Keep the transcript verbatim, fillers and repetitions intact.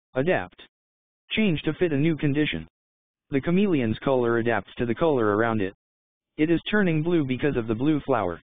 Adapt. Change to fit a new condition. The chameleon's color adapts to the color around it. It is turning blue because of the blue flower.